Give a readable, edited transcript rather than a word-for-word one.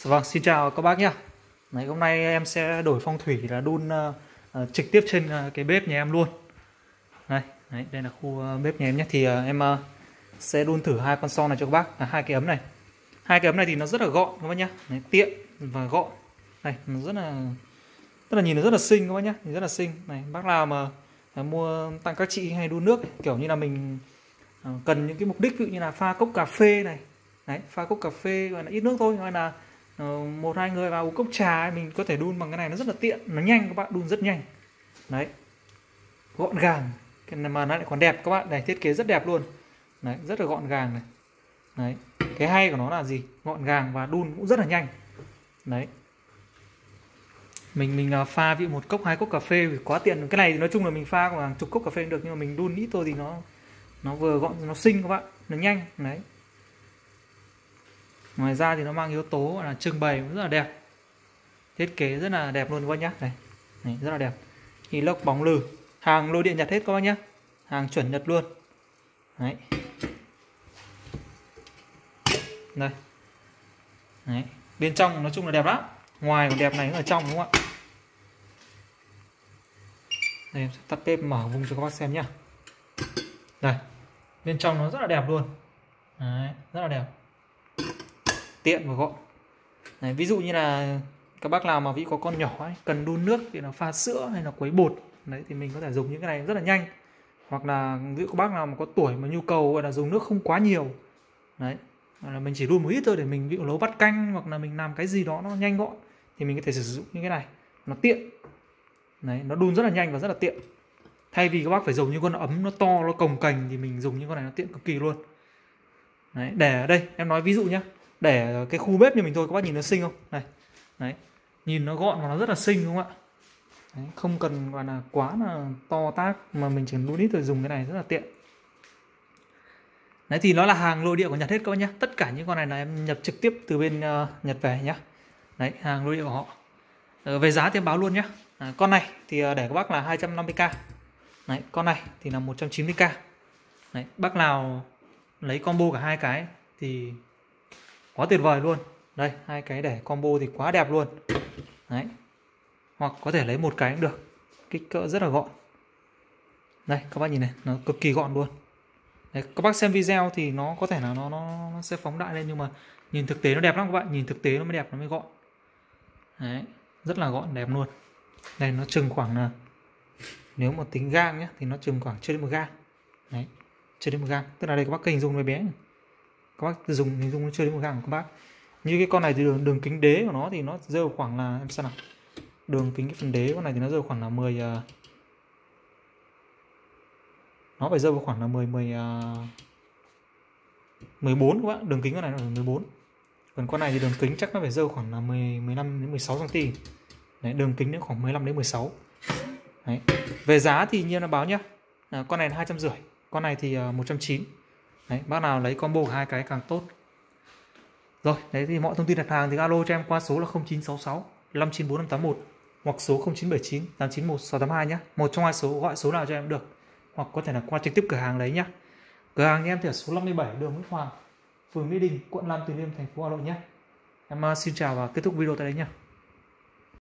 Vâng, xin chào các bác nhé. Đấy, hôm nay em sẽ đổi phong thủy là đun trực tiếp trên cái bếp nhà em luôn. Đây là khu bếp nhà em nhé. Thì em sẽ đun thử hai con son này cho các bác, hai cái ấm này. Hai cái ấm này thì nó rất là gọn các bác nhé. Đấy, tiện và gọn. Này, nó rất là nhìn nó rất là xinh các bác nhé, nhìn rất là xinh. Này, bác nào mà mua tặng các chị hay đun nước ấy, kiểu như là mình cần những cái mục đích ví dụ như là pha cốc cà phê này. Đấy, pha cốc cà phê gọi là ít nước thôi, hay là một hai người vào uống cốc trà ấy, mình có thể đun bằng cái này, nó rất là tiện, nó nhanh các bạn, đun rất nhanh. Đấy, gọn gàng, cái này mà nó lại còn đẹp các bạn, này thiết kế rất đẹp luôn. Đấy, rất là gọn gàng này. Đấy, cái hay của nó là gì, gọn gàng và đun cũng rất là nhanh. Đấy, mình pha ví dụ một cốc hai cốc cà phê thì quá tiện. Cái này thì nói chung là mình pha khoảng hàng chục cốc cà phê được, nhưng mà mình đun ít thôi thì nó vừa gọn, nó xinh các bạn, nó nhanh. Đấy, ngoài ra thì nó mang yếu tố gọi là trưng bày rất là đẹp, thiết kế rất là đẹp luôn các bác nhé. Này, rất là đẹp, inox bóng lừ, hàng lôi điện Nhật hết các bác nhé, hàng chuẩn Nhật luôn. Đấy, đây. Đấy, bên trong nói chung là đẹp lắm, ngoài còn đẹp này ở trong đúng không ạ. Đây, em sẽ tắt bếp mở vùng cho các bác xem nhé. Đây, bên trong nó rất là đẹp luôn. Đấy, rất là đẹp, tiện và gọn. Đấy, ví dụ như là các bác nào mà ví có con nhỏ ấy, cần đun nước thì là pha sữa hay là quấy bột, đấy thì mình có thể dùng những cái này rất là nhanh. Hoặc là ví dụ các bác nào mà có tuổi mà nhu cầu gọi là dùng nước không quá nhiều, đấy, là mình chỉ đun một ít thôi để mình ví dụ nấu bát canh hoặc là mình làm cái gì đó nó nhanh gọn, thì mình có thể sử dụng những cái này, nó tiện. Đấy, nó đun rất là nhanh và rất là tiện. Thay vì các bác phải dùng những con ấm nó to, nó cồng kềnh, thì mình dùng những con này nó tiện cực kỳ luôn. Đấy, để ở đây em nói ví dụ nhé, để ở cái khu bếp như mình thôi, các bác nhìn nó xinh không? Này, đấy, nhìn nó gọn và nó rất là xinh đúng không ạ? Đấy, không cần gọi là quá là to tác, mà mình chỉ đun ít rồi, dùng cái này rất là tiện. Đấy, thì nó là hàng nội địa của Nhật hết các bác nhé. Tất cả những con này là em nhập trực tiếp từ bên Nhật về nhé. Đấy, hàng nội địa của họ. Về giá thì em báo luôn nhé. Con này thì để các bác là 250k. Đấy, con này thì là 190k. Đấy, bác nào lấy combo cả hai cái thì quá tuyệt vời luôn. Đây, hai cái để combo thì quá đẹp luôn. Đấy, hoặc có thể lấy một cái cũng được, kích cỡ rất là gọn. Đây các bác nhìn này, nó cực kỳ gọn luôn. Đấy, các bác xem video thì nó có thể là nó sẽ phóng đại lên, nhưng mà nhìn thực tế nó đẹp lắm các bạn, nhìn thực tế nó mới đẹp, nó mới gọn. Đấy, rất là gọn đẹp luôn. Đây nó chừng khoảng là, nếu mà tính gang nhé thì nó chừng khoảng chưa đến 1 gang. Đấy, chưa đến 1 gang, tức là đây các bác hình dung nó bé, các bác dùng hình dung nó chưa đến 1 gang của các bác. Như cái con này thì đường kính đế của nó thì nó rơi vào khoảng là, em xem nào, đường kính cái phần đế con này thì nó rơi vào khoảng là 10, nó phải rơi vào khoảng là 14 các bạn, đường kính con này là 14. Còn con này thì đường kính chắc nó phải rơi vào khoảng là 15 đến 16 cm. Đấy, đường kính nó khoảng 15 đến 16. Đấy. Về giá thì như nó báo nhá, con này là 250, con này thì 190. Đấy, bác nào lấy combo hai cái càng tốt. Rồi, đấy thì mọi thông tin đặt hàng thì alo cho em qua số là 0966 594 581 hoặc số 0979 891 682 nhé. Một trong hai số, gọi số nào cho em được, hoặc có thể là qua trực tiếp cửa hàng đấy nhé. Cửa hàng em thì ở số 57 đường Nguyễn Hoàng, phường Mỹ Đình, quận Nam Từ Liêm, thành phố Hà Nội nhé. Em xin chào và kết thúc video tại đây nhé.